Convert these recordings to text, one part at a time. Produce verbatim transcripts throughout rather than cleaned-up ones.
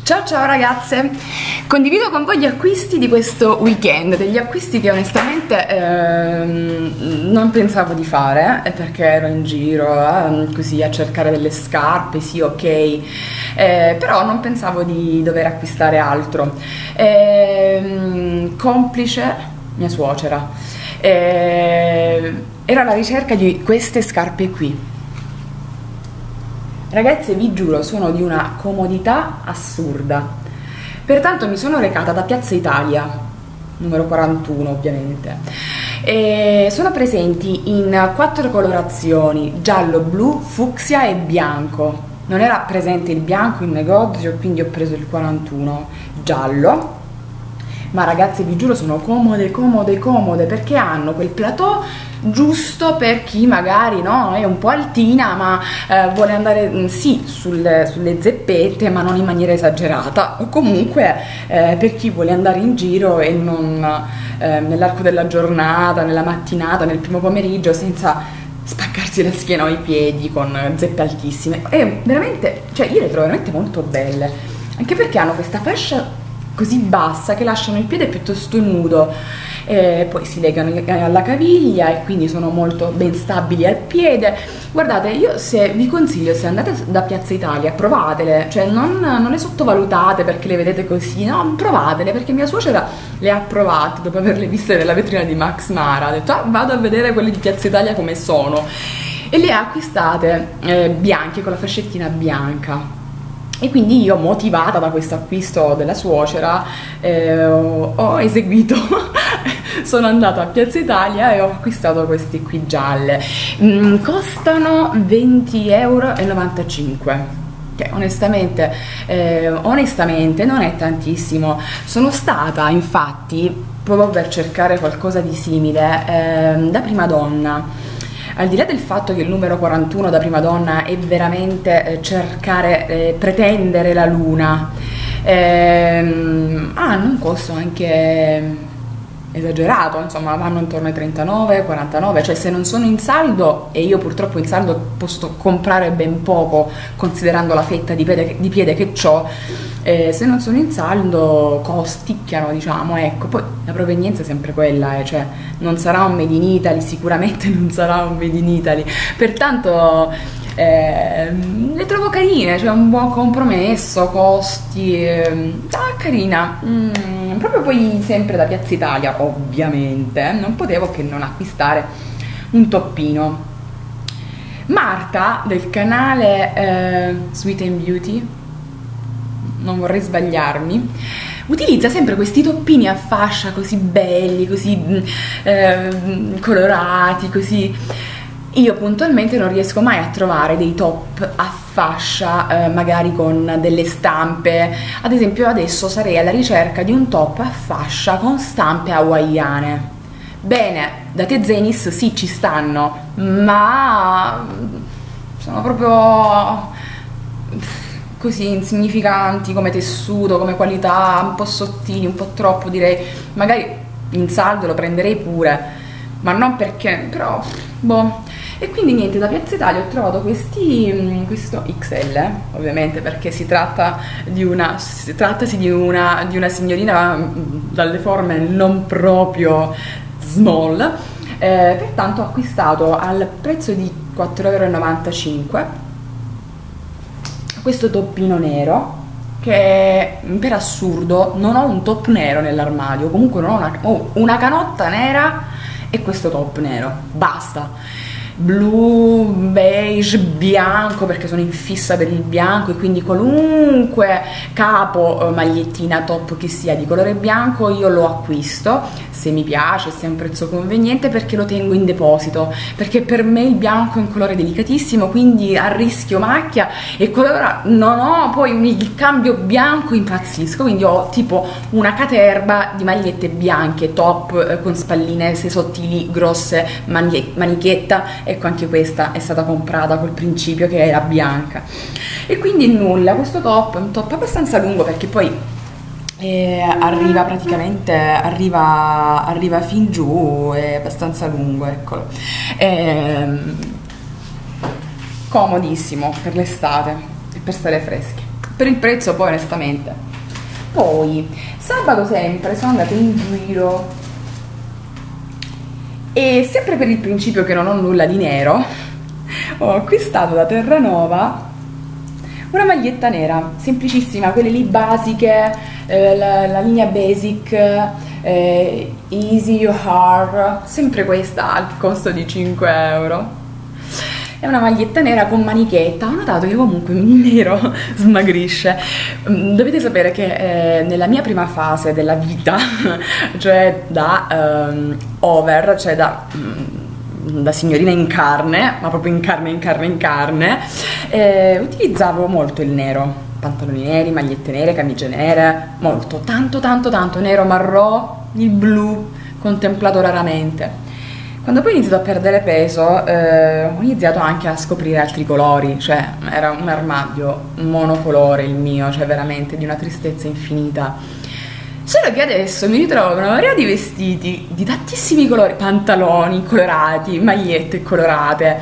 Ciao ciao ragazze, condivido con voi gli acquisti di questo weekend, degli acquisti che onestamente ehm, non pensavo di fare eh, perché ero in giro eh, così a cercare delle scarpe, sì ok, eh, però non pensavo di dover acquistare altro. Ehm, complice mia suocera, eh, era alla ricerca di queste scarpe qui. Ragazze, vi giuro, sono di una comodità assurda. Pertanto mi sono recata da Piazza Italia, numero quarantuno ovviamente, e sono presenti in quattro colorazioni: giallo, blu, fucsia e bianco. Non era presente il bianco in negozio, quindi ho preso il quarantuno giallo. Ma ragazze, vi giuro, sono comode, comode, comode, perché hanno quel plateau giusto per chi magari no, è un po' altina ma eh, vuole andare mh, sì sulle, sulle zeppette, ma non in maniera esagerata, o comunque eh, per chi vuole andare in giro e non eh, nell'arco della giornata, nella mattinata, nel primo pomeriggio, senza spaccarsi la schiena o i piedi con zeppe altissime. E veramente, cioè io le trovo veramente molto belle, anche perché hanno questa fascia così bassa che lasciano il piede piuttosto nudo, e poi si legano alla caviglia e quindi sono molto ben stabili al piede. Guardate, io se vi consiglio, se andate da Piazza Italia, provatele, cioè non, non le sottovalutate perché le vedete così, no, provatele, perché mia suocera le ha provate dopo averle viste nella vetrina di Max Mara, ha detto ah, vado a vedere quelle di Piazza Italia come sono, e le ha acquistate eh, bianche, con la fascettina bianca. E quindi io, motivata da questo acquisto della suocera, eh, ho, ho eseguito, sono andata a Piazza Italia e ho acquistato questi qui gialle. Mm, costano venti euro e novantacinque, che onestamente, eh, onestamente non è tantissimo. Sono stata infatti, proprio per cercare qualcosa di simile, eh, da prima donna. Al di là del fatto che il numero quarantuno da prima donna è veramente eh, cercare, eh, pretendere la luna, ehm, hanno un costo anche esagerato, insomma vanno intorno ai trentanove quarantanove, cioè se non sono in saldo, e io purtroppo in saldo posso comprare ben poco considerando la fetta di piede, di piede che ho, eh, se non sono in saldo costicchiano, diciamo, ecco. Poi la provenienza è sempre quella, eh, cioè non sarà un made in Italy, sicuramente non sarà un made in Italy, pertanto eh, le trovo carine, cioè un buon compromesso, costi, eh, ah, carina, mm, proprio poi sempre da Piazza Italia ovviamente, non potevo che non acquistare un toppino. Marta del canale eh, Sweet and Beauty, non vorrei sbagliarmi, utilizza sempre questi toppini a fascia così belli, così eh, colorati, così. Io puntualmente non riesco mai a trovare dei top a fascia, eh, magari con delle stampe. Ad esempio adesso sarei alla ricerca di un top a fascia con stampe hawaiane. Bene, da Tezenis sì, ci stanno, ma sono proprio così insignificanti come tessuto, come qualità, un po' sottili, un po' troppo direi. Magari in saldo lo prenderei pure, ma non perché, però boh. E quindi niente, da Piazza Italia ho trovato questi, questo X L, ovviamente perché si tratta di una, si trattasi di una, di una signorina dalle forme non proprio small, eh, pertanto ho acquistato al prezzo di quattro e novantacinque euro questo toppino nero, che per assurdo non ho un top nero nell'armadio, comunque non ho una, ho una canotta nera e questo top nero, basta. Blu, beige, bianco, perché sono in fissa per il bianco, e quindi qualunque capo, magliettina, top che sia di colore bianco io lo acquisto se mi piace, se è un prezzo conveniente, perché lo tengo in deposito, perché per me il bianco è un colore delicatissimo, quindi a rischio macchia, e qualora non ho poi un, il cambio bianco impazzisco, quindi ho tipo una caterba di magliette bianche, top eh, con spalline se sottili, grosse, manichetta. Ecco, anche questa è stata comprata col principio che era bianca, e quindi nulla, questo top è un top abbastanza lungo, perché poi eh, arriva praticamente arriva, arriva fin giù, è abbastanza lungo, eccolo, è comodissimo per l'estate e per stare freschi. per il prezzo poi onestamente. Poi sabato sempre sono andata in giro e sempre per il principio che non ho nulla di nero ho acquistato da Terranova una maglietta nera, semplicissima, quelle lì basiche, eh, la, la linea basic, eh, easy or hard, sempre questa al costo di cinque euro. È una maglietta nera con manichetta. Ho notato che comunque il nero smagrisce. Dovete sapere che eh, nella mia prima fase della vita, cioè da um, over, cioè da... Um, da signorina in carne, ma proprio in carne, in carne, in carne, eh, utilizzavo molto il nero, pantaloni neri, magliette nere, camicie nere, molto, tanto, tanto, tanto, nero, marrò, il blu, contemplato raramente. Quando poi ho iniziato a perdere peso, eh, ho iniziato anche a scoprire altri colori, cioè era un armadio monocolore il mio, cioè veramente di una tristezza infinita. Solo che adesso mi ritrovo con una marea di vestiti di tantissimi colori, pantaloni colorati, magliette colorate,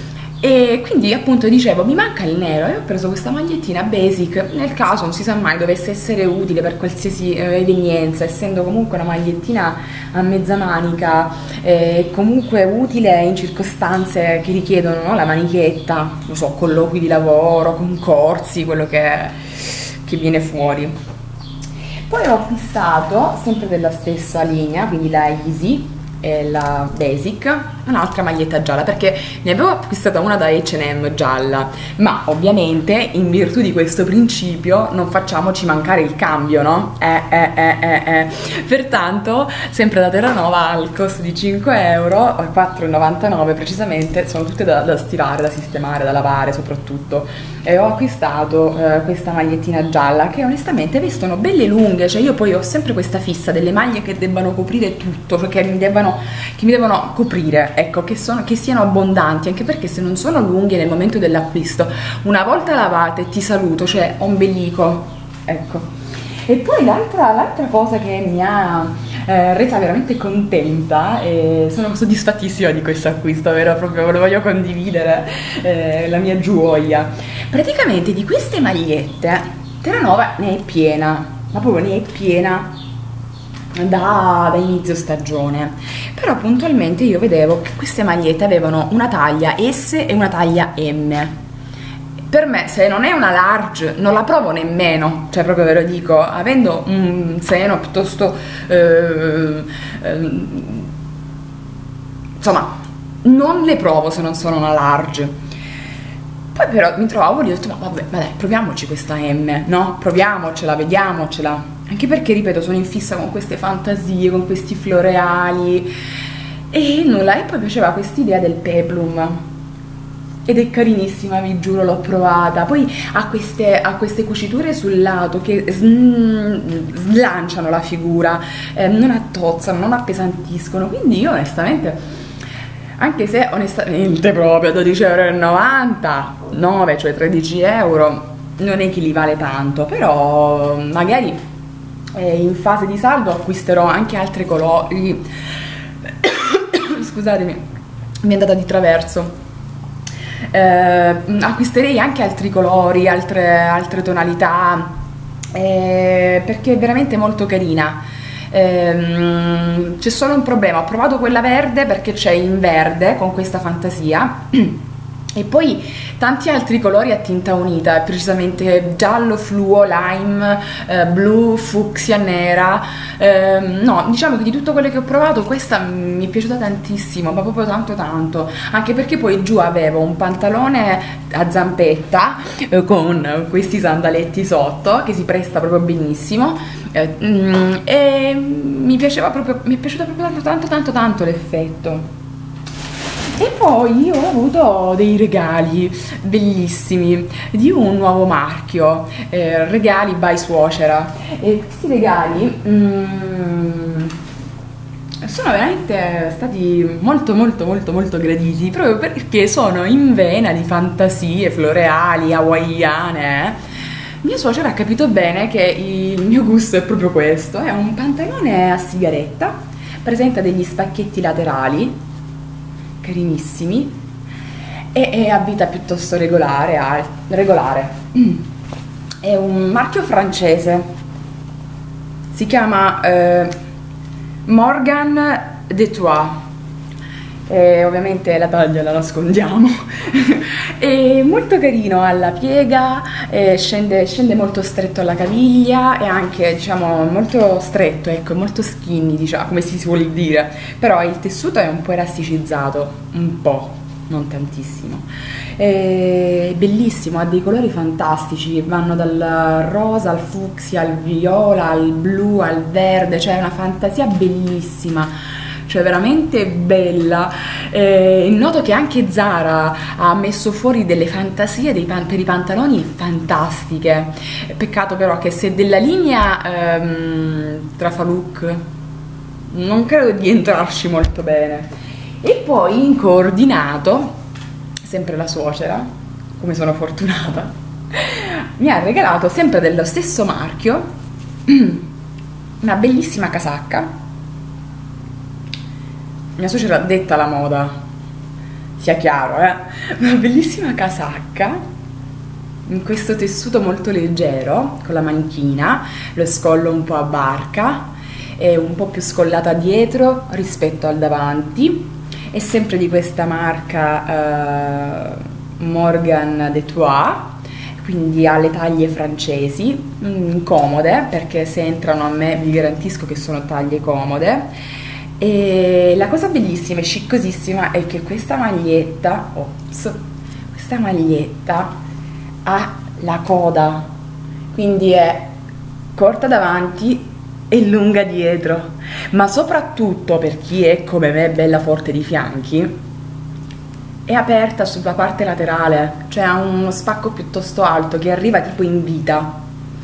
e quindi appunto dicevo mi manca il nero e ho preso questa magliettina basic, nel caso non si sa mai dovesse essere utile per qualsiasi eh, evenienza, essendo comunque una magliettina a mezza manica e eh, comunque utile in circostanze che richiedono, no, la manichetta, non so, colloqui di lavoro, concorsi, quello che, che viene fuori. Poi ho acquistato, sempre della stessa linea, quindi la Easy e la Basic, un'altra maglietta gialla, perché ne avevo acquistata una da acca e emme gialla, ma ovviamente in virtù di questo principio non facciamoci mancare il cambio, no? Eh, eh, eh, eh, eh. Pertanto, sempre da Terranova al costo di cinque euro, quattro e novantanove precisamente, sono tutte da, da stirare, da sistemare, da lavare soprattutto, e ho acquistato eh, questa magliettina gialla che onestamente vestono belle lunghe, cioè io poi ho sempre questa fissa delle maglie che debbano coprire tutto, cioè che mi debbano, che mi devono coprire, ecco, che, sono, che siano abbondanti, anche perché se non sono lunghe nel momento dell'acquisto, una volta lavate ti saluto, cioè ombelico, ecco. E poi l'altra cosa che mi ha eh, resa veramente contenta, e sono soddisfattissima di questo acquisto, vero? Proprio lo voglio condividere, eh, la mia gioia. Praticamente di queste magliette Terranova ne è piena, ma proprio ne è piena da, da inizio stagione, però puntualmente io vedevo che queste magliette avevano una taglia S e una taglia M. Per me, se non è una large, non la provo nemmeno, cioè proprio ve lo dico, avendo un seno piuttosto eh, eh, insomma, non le provo se non sono una large. Poi però mi trovavo e ho detto, ma vabbè, vabbè, proviamoci questa M, no? Proviamocela, vediamocela. Anche perché, ripeto, sono in fissa con queste fantasie, con questi floreali e nulla. E poi piaceva quest'idea del peplum. Ed è carinissima, vi giuro, l'ho provata. Poi ha queste, ha queste cuciture sul lato che slanciano la figura, eh, non attozzano, non appesantiscono. Quindi io onestamente, anche se onestamente proprio dodici e novantanove euro, cioè tredici euro, non è che li vale tanto, però magari eh, in fase di saldo acquisterò anche altri colori. Scusatemi, mi è andata di traverso. Eh, acquisterei anche altri colori, altre, altre tonalità, eh, perché è veramente molto carina. Eh, c'è solo un problema, ho provato quella verde perché c'è in verde con questa fantasia e poi tanti altri colori a tinta unita, precisamente giallo, fluo, lime, eh, blu, fucsia, nera. Eh, no, diciamo che di tutto quello che ho provato questa mi è piaciuta tantissimo, ma proprio tanto tanto, anche perché poi giù avevo un pantalone a zampetta eh, con questi sandaletti sotto che si presta proprio benissimo, eh, mm, e mi piaceva proprio, mi è piaciuto proprio tanto tanto tanto tanto l'effetto. E poi ho avuto dei regali bellissimi di un nuovo marchio, eh, regali by Suocera, e questi regali mm, sono veramente stati molto molto molto molto graditi, proprio perché sono in vena di fantasie floreali, hawaiane. Mia suocera ha capito bene che il mio gusto è proprio questo, è un pantalone a sigaretta, presenta degli spacchetti laterali carinissimi e è a vita piuttosto regolare, al, regolare. Mm. è un marchio francese, si chiama eh, Morgan de Trois. E ovviamente la taglia la nascondiamo. È molto carino, alla piega, eh, scende, scende molto stretto alla caviglia e anche, diciamo, molto stretto, ecco, molto skinny, diciamo, come si vuol dire, però il tessuto è un po' elasticizzato, un po', non tantissimo. È bellissimo, ha dei colori fantastici, vanno dal rosa al fucsia, al viola, al blu, al verde, cioè è una fantasia bellissima, cioè veramente bella. Eh, noto che anche Zara ha messo fuori delle fantasie dei pan per i pantaloni fantastiche. Peccato però che se della linea ehm, Trafalook non credo di entrarci molto bene. E poi in coordinato, sempre la suocera, come sono fortunata, mi ha regalato sempre dello stesso marchio una bellissima casacca. Mia suocera detta alla moda, sia chiaro, eh? Una bellissima casacca in questo tessuto molto leggero, con la manichina, lo scollo un po' a barca, è un po' più scollata dietro rispetto al davanti, è sempre di questa marca eh, Morgan de Trois, quindi ha le taglie francesi, mh, comode, perché se entrano a me vi garantisco che sono taglie comode. E la cosa bellissima e sciccosissima è che questa maglietta, ops, questa maglietta ha la coda, quindi è corta davanti e lunga dietro, ma soprattutto per chi è come me bella forte di fianchi è aperta sulla parte laterale, cioè ha uno spacco piuttosto alto che arriva tipo in vita.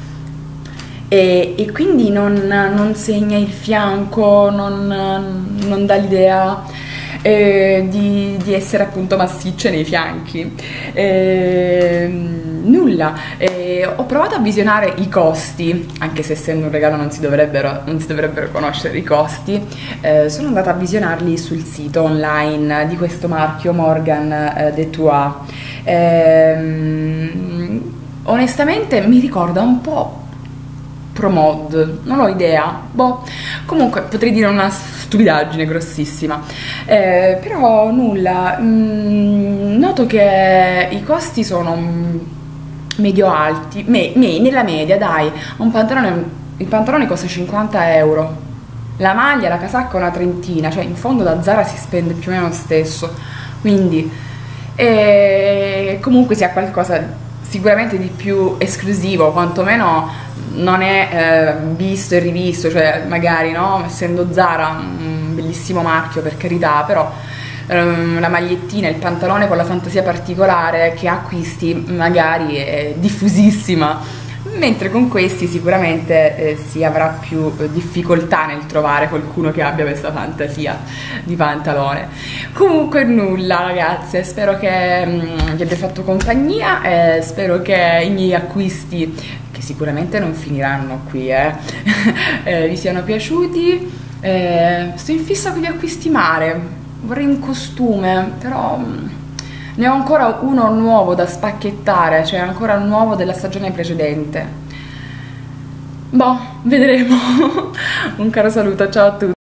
E, e quindi non, non segna il fianco, non, non dà l'idea eh, di, di essere appunto massicce nei fianchi. Eh, nulla, eh, ho provato a visionare i costi, anche se essendo un regalo non si dovrebbero, non si dovrebbero conoscere i costi. Eh, sono andata a visionarli sul sito online di questo marchio Morgan eh, de Trois. Eh, onestamente mi ricorda un po' Promod, non ho idea, boh, comunque potrei dire una stupidaggine grossissima, eh, però nulla, mm, noto che i costi sono medio alti, me, me, nella media dai, un pantalone, il pantalone costa cinquanta euro, la maglia, la casacca una trentina, cioè in fondo da Zara si spende più o meno lo stesso, quindi eh, comunque sia qualcosa sicuramente di più esclusivo, quantomeno non è eh, visto e rivisto, cioè magari, no, essendo Zara un bellissimo marchio per carità, però ehm, la magliettina, il pantalone con la fantasia particolare che acquisti magari è diffusissima, mentre con questi sicuramente eh, si avrà più eh, difficoltà nel trovare qualcuno che abbia questa fantasia di pantalone. Comunque nulla ragazze, spero che mh, vi abbia fatto compagnia e spero che i miei acquisti, che sicuramente non finiranno qui, eh, eh, vi siano piaciuti. Eh, sto in fissa con gli acquisti mare, vorrei un costume, però mh, ne ho ancora uno nuovo da spacchettare, cioè ancora nuovo della stagione precedente. Boh, vedremo. Un caro saluto, ciao a tutti.